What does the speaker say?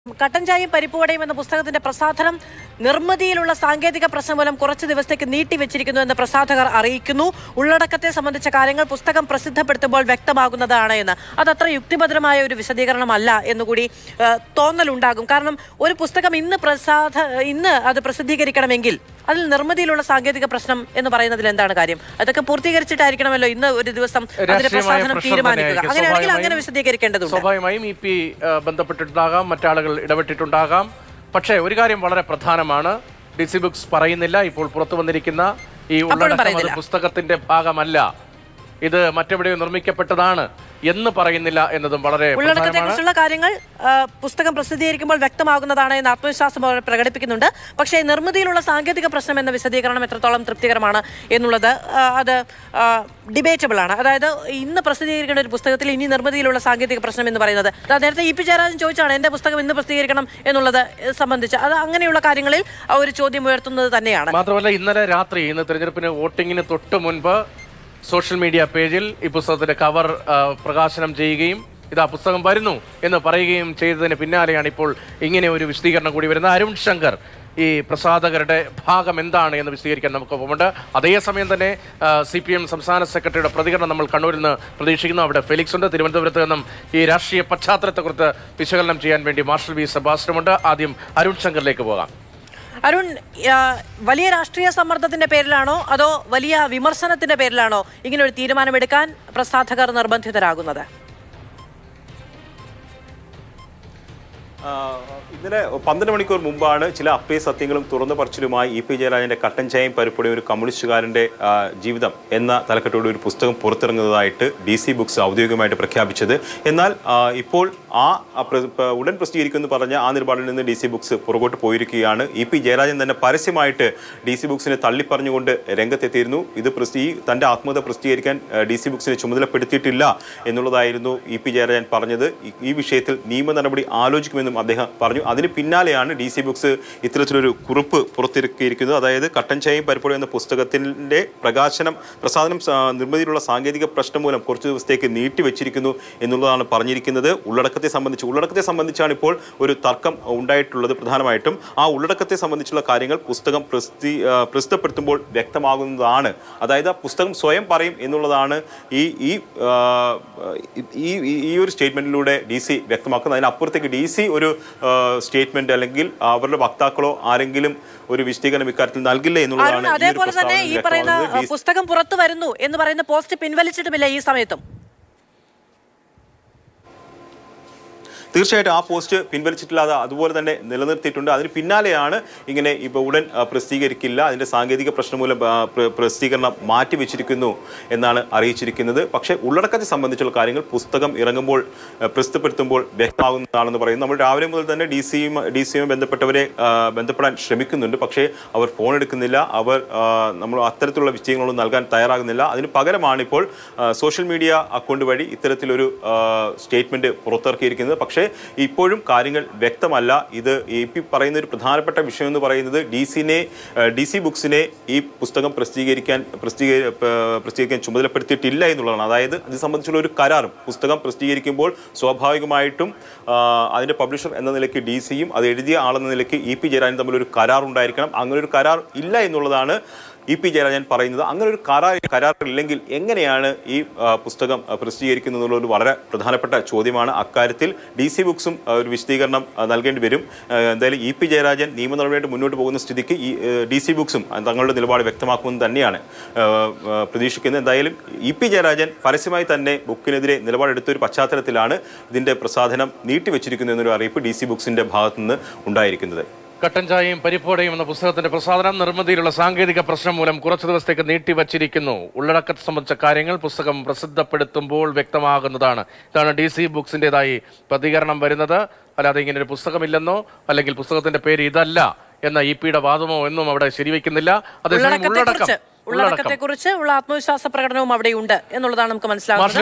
കട്ടൻ ചായയും പരിപ്പുവടയും എന്ന പുസ്തകത്തിന്റെ പ്രസാധനം നിർമ്മിതിയിലുള്ള സാങ്കേതിക പ്രശ്നം മൂലം കുറച്ച് ദിവസത്തേക്ക് നീട്ടിവെച്ചിരിക്കുന്നു എന്ന് പ്രസാധകർ അറിയിക്കുന്നു. ഉള്ളടക്കത്തെ സംബന്ധിച്ച കാര്യങ്ങൾ പുസ്തകം പ്രസിദ്ധപ്പെടുത്തുമ്പോൾ വ്യക്തമാകുന്നതാണ് എന്ന്. അതത്ര യുക്തിഭദ്രമായ ഒരു വിശദീകരണമല്ല എന്നുകൂടി തോന്നലുണ്ടാകും. കാരണം ഒരു പുസ്തകം ഇന്ന് അത് പ്രസിദ്ധീകരിക്കണമെങ്കിൽ അതിൽ നിർമ്മിതിയിലുള്ള സാങ്കേതിക പ്രശ്നം എന്ന് പറയുന്നതിൽ എന്താണ് കാര്യം? അതൊക്കെ പൂർത്തീകരിച്ചിട്ടായിരിക്കണമല്ലോ ഇന്ന് ഒരു ദിവസം അതിന്റെ പ്രസാധനം തീരുമാനിക്കുക. അങ്ങനെയാണെങ്കിൽ അങ്ങനെ വിശദീകരിക്കേണ്ടതുണ്ട്. സ്വാഭാവികമായും ബന്ധപ്പെട്ടിട്ടുണ്ടാകാം, മറ്റാളുകൾ ഇടപെട്ടിട്ടുണ്ടാകാം. പക്ഷേ ഒരു കാര്യം വളരെ പ്രധാനമാണ്, DC ബുക്സ് പറയുന്നില്ല ഇപ്പോൾ പുറത്തു വന്നിരിക്കുന്ന ഈ ഉള്ളടക്കം പുസ്തകത്തിന്റെ ഭാഗമല്ല, ഇത് മറ്റെവിടെയോ നിർമ്മിക്കപ്പെട്ടതാണ് എന്ന് പറയുന്നില്ല എന്നതും വളരെ ഉള്ളടക്കത്തെക്കുറിച്ചുള്ള കാര്യങ്ങൾ പുസ്തകം പ്രസിദ്ധീകരിക്കുമ്പോൾ വ്യക്തമാകുന്നതാണ് എന്ന് ആത്മവിശ്വാസം അവർ പ്രകടിപ്പിക്കുന്നുണ്ട്. പക്ഷേ നിർമ്മിതിയിലുള്ള സാങ്കേതിക പ്രശ്നം എന്ന വിശദീകരണം എത്രത്തോളം തൃപ്തികരമാണ് എന്നുള്ളത് അത് ഡിബേറ്റബിൾ ആണ്. അതായത് ഇന്ന് പ്രസിദ്ധീകരിക്കേണ്ട ഒരു പുസ്തകത്തിൽ ഇനി നിർമ്മിതിയിലുള്ള സാങ്കേതിക പ്രശ്നം എന്ന് പറയുന്നത് നേരത്തെ EP ജയരാജൻ ചോദിച്ചാണ് എന്റെ പുസ്തകം ഇന്ന് പ്രസിദ്ധീകരിക്കണം എന്നുള്ളത് സംബന്ധിച്ച്. അത് അങ്ങനെയുള്ള കാര്യങ്ങളിൽ ഒരു ചോദ്യം ഉയർത്തുന്നത് തന്നെയാണ്. മാത്രമല്ല ഇന്നലെ രാത്രി ഇന്ന് തെരഞ്ഞെടുപ്പിന് വോട്ടിങ്ങിന് തൊട്ട് മുൻപ് സോഷ്യൽ മീഡിയ പേജിൽ ഈ പുസ്തകത്തിന്റെ കവർ പ്രകാശനം ചെയ്യുകയും ഇതാ പുസ്തകം വരുന്നു എന്ന് പറയുകയും ചെയ്തതിന് പിന്നാലെയാണ് ഇപ്പോൾ ഇങ്ങനെ ഒരു വിശദീകരണം കൂടി വരുന്നത്. അരുൺ ശങ്കർ ഈ പ്രസാധകരുടെ ഭാഗം എന്താണ് എന്ന് വിശദീകരിക്കാൻ നമുക്കൊപ്പമുണ്ട്. അതേസമയം തന്നെ CPM സംസ്ഥാന സെക്രട്ടറിയുടെ പ്രതികരണം നമ്മൾ കണ്ണൂരിൽ നിന്ന് പ്രതീക്ഷിക്കുന്നു. അവിടെ ഫെലിക്സ് ഉണ്ട്. തിരുവനന്തപുരത്ത് നിന്നും ഈ രാഷ്ട്രീയ പശ്ചാത്തലത്തെക്കുറിച്ച് വിശകലനം ചെയ്യാൻ വേണ്ടി മാർഷൽ V സെബാസ്റ്റ്യനുമുണ്ട്. ആദ്യം അരുൺ ശങ്കറിലേക്ക് പോകാം. അരുൺ, വലിയ രാഷ്ട്രീയ സമ്മർദ്ദത്തിന്റെ പേരിലാണോ അതോ വലിയ വിമർശനത്തിന്റെ പേരിലാണോ ഇങ്ങനെ ഒരു തീരുമാനമെടുക്കാൻ പ്രസാധകർ നിർബന്ധിതരാകുന്നത്? ഇന്നലെ 12 മണിക്കൂർ മുമ്പാണ് ചില അപ്രിയ സത്യങ്ങളും തുറന്നു പറച്ചിലുമായി EP ജയരാജന്റെ കട്ടൻ ചായയും പരിപ്പുടയും ഒരു കമ്മ്യൂണിസ്റ്റുകാരന്റെ ജീവിതം എന്ന തലക്കെട്ടോടെ ഒരു പുസ്തകം പുറത്തിറങ്ങുന്നതായിട്ട് DC ബുക്സ് ഔദ്യോഗികമായിട്ട് പ്രഖ്യാപിച്ചത്. എന്നാൽ ഇപ്പോൾ ഉടൻ പ്രസിദ്ധീകരിക്കുമെന്ന് പറഞ്ഞ ആ നിലപാടിൽ നിന്ന് DC ബുക്സ് പുറകോട്ട് പോയിരിക്കുകയാണ്. EP ജയരാജൻ തന്നെ പരസ്യമായിട്ട് DC ബുക്സിനെ തള്ളിപ്പറഞ്ഞുകൊണ്ട് രംഗത്തെത്തിയിരുന്നു. ഇത് തന്റെ ആത്മകഥ പ്രസിദ്ധീകരിക്കാൻ DC ബുക്സിനെ ചുമതലപ്പെടുത്തിയിട്ടില്ല എന്നുള്ളതായിരുന്നു EP ജയരാജൻ പറഞ്ഞത്. ഈ വിഷയത്തിൽ നിയമ നടപടി ആലോചിക്കുമെന്നും അദ്ദേഹം പറഞ്ഞു. അതിന് പിന്നാലെയാണ് DC ബുക്സ് ഇത്തരത്തിലൊരു കുറിപ്പ് പുറത്തിറക്കിയിരിക്കുന്നത്. അതായത് കട്ടൻ ചായയും പരിപ്പുടയും എന്ന പുസ്തകത്തിന്റെ പ്രസാധനം നിർമ്മിതിയിലുള്ള സാങ്കേതിക പ്രശ്നം മൂലം കുറച്ചു ദിവസത്തേക്ക് നീട്ടിവെച്ചിരിക്കുന്നു എന്നുള്ളതാണ് പറഞ്ഞിരിക്കുന്നത്. ഉള്ളടക്കത്തെ സംബന്ധിച്ചാണ് ഇപ്പോൾ ഒരു തർക്കം ഉണ്ടായിട്ടുള്ളത്. പ്രധാനമായിട്ടും ആ ഉള്ളടക്കത്തെ സംബന്ധിച്ചുള്ള കാര്യങ്ങൾ പുസ്തകം പ്രസിദ്ധപ്പെടുത്തുമ്പോൾ വ്യക്തമാകുന്നതാണ്. അതായത് പുസ്തകം സ്വയം പറയും എന്നുള്ളതാണ് ഈ ഒരു സ്റ്റേറ്റ്മെന്റിലൂടെ DC വ്യക്തമാക്കുന്നത്. അതിനപ്പുറത്തേക്ക് DC ഒരു സ്റ്റേറ്റ്മെന്റ് അല്ലെങ്കിൽ അവരുടെ വക്താക്കളോ ആരെങ്കിലും ഒരു വിശദീകരണം ഇക്കാര്യത്തിൽ നൽകില്ല എന്നുള്ളതാണ്. അതേപോലെ തന്നെ ഈ പറയുന്ന പുസ്തകം പുറത്തു വരുന്നു എന്ന് പറയുന്ന പോസ്റ്റ് പിൻവലിച്ചിട്ടുമില്ല ഈ സമയത്തും. തീർച്ചയായിട്ടും ആ പോസ്റ്റ് പിൻവലിച്ചിട്ടില്ല, അതുപോലെ തന്നെ നിലനിർത്തിയിട്ടുണ്ട്. അതിന് പിന്നാലെയാണ് ഇങ്ങനെ ഇപ്പോൾ ഉടൻ പ്രസിദ്ധീകരിക്കില്ല, അതിൻ്റെ സാങ്കേതിക പ്രശ്നം മൂലം പ്രസിദ്ധീകരണം മാറ്റിവെച്ചിരിക്കുന്നു എന്നാണ് അറിയിച്ചിരിക്കുന്നത്. പക്ഷേ ഉള്ളടക്കത്തെ സംബന്ധിച്ചുള്ള കാര്യങ്ങൾ പുസ്തകം ഇറങ്ങുമ്പോൾ പ്രസിദ്ധപ്പെടുത്തുമ്പോൾ വ്യക്തമാകുന്നതാണെന്ന് പറയുന്നു. നമ്മൾ രാവിലെ മുതൽ തന്നെ DCയുമായി ബന്ധപ്പെടാൻ ശ്രമിക്കുന്നുണ്ട്. പക്ഷേ അവർ ഫോൺ എടുക്കുന്നില്ല, നമ്മൾ അത്തരത്തിലുള്ള വിഷയങ്ങളൊന്നും നൽകാൻ തയ്യാറാകുന്നില്ല. അതിന് പകരമാണ് ഇപ്പോൾ സോഷ്യൽ മീഡിയ അക്കൗണ്ട് വഴി ഇത്തരത്തിലൊരു സ്റ്റേറ്റ്മെന്റ് പുറത്തിറക്കിയിരിക്കുന്നത്. പക്ഷേ ഇപ്പോഴും കാര്യങ്ങൾ വ്യക്തമല്ല. ഇത് EP പറയുന്ന ഒരു പ്രധാനപ്പെട്ട വിഷയം എന്ന് പറയുന്നത് DC ബുക്സിനെ ഈ പുസ്തകം പ്രസിദ്ധീകരിക്കാൻ ചുമതലപ്പെടുത്തിയിട്ടില്ല എന്നുള്ളതാണ്. അതായത് ഇത് സംബന്ധിച്ചുള്ള ഒരു കരാറും പുസ്തകം പ്രസിദ്ധീകരിക്കുമ്പോൾ സ്വാഭാവികമായിട്ടും അതിന്റെ പബ്ലിഷർ എന്ന നിലയ്ക്ക് DCയും അത് എഴുതിയ ആളെന്ന നിലയ്ക്ക് EP ജയരാജൻ തമ്മിലൊരു കരാർ ഉണ്ടായിരിക്കണം. അങ്ങനെ ഒരു കരാർ ഇല്ല എന്നുള്ളതാണ് EP ജയരാജൻ പറയുന്നത്. അങ്ങനെ ഒരു കരാറില്ലെങ്കിൽ എങ്ങനെയാണ് ഈ പുസ്തകം പ്രസിദ്ധീകരിക്കുന്നത് എന്നുള്ളൊരു വളരെ പ്രധാനപ്പെട്ട ചോദ്യമാണ്. അക്കാര്യത്തിൽ DC ബുക്സും ഒരു വിശദീകരണം നൽകേണ്ടി വരും. എന്തായാലും EP ജയരാജൻ നിയമ നടപടിയായിട്ട് മുന്നോട്ട് പോകുന്ന സ്ഥിതിക്ക് ഈ DC ബുക്സും തങ്ങളുടെ നിലപാട് വ്യക്തമാക്കുമെന്ന് തന്നെയാണ് പ്രതീക്ഷിക്കുന്നത്. എന്തായാലും EP ജയരാജൻ പരസ്യമായി തന്നെ ബുക്കിനെതിരെ നിലപാടെടുത്ത ഒരു പശ്ചാത്തലത്തിലാണ് ഇതിന്റെ പ്രസാധനം നീട്ടിവെച്ചിരിക്കുന്നു എന്നൊരു അറിയിപ്പ് DC ബുക്സിന്റെ ഭാഗത്തുനിന്ന് ഉണ്ടായിരിക്കുന്നത്. കട്ടൻ ചായയും പരിപ്പുവടയും എന്ന പുസ്തകത്തിന്റെ പ്രസാധനം നിർമ്മിതിയിലുള്ള സാങ്കേതിക പ്രശ്നം മൂലം കുറച്ചു ദിവസത്തേക്ക് നീട്ടിവച്ചിരിക്കുന്നു. ഉള്ളടക്കത്തെ സംബന്ധിച്ച കാര്യങ്ങൾ പുസ്തകം പ്രസിദ്ധപ്പെടുത്തുമ്പോൾ വ്യക്തമാകുന്നതാണ്. ഇതാണ് DC ബുക്സിന്റേതായി പ്രതികരണം വരുന്നത്. അല്ലാതെ ഇങ്ങനെ ഒരു പുസ്തകമില്ലെന്നോ അല്ലെങ്കിൽ പുസ്തകത്തിന്റെ പേര് ഇതല്ല എന്ന EP-യുടെ വാദമോ എന്നും അവിടെ ശരിവെക്കുന്നില്ല. അതേസമയം ഉള്ളടക്കത്തെക്കുറിച്ച് ഉള്ള ആത്മവിശ്വാസ പ്രകടനവും അവിടെയുണ്ട് എന്നുള്ളതാണ് നമുക്ക് മനസ്സിലാകുന്നത്.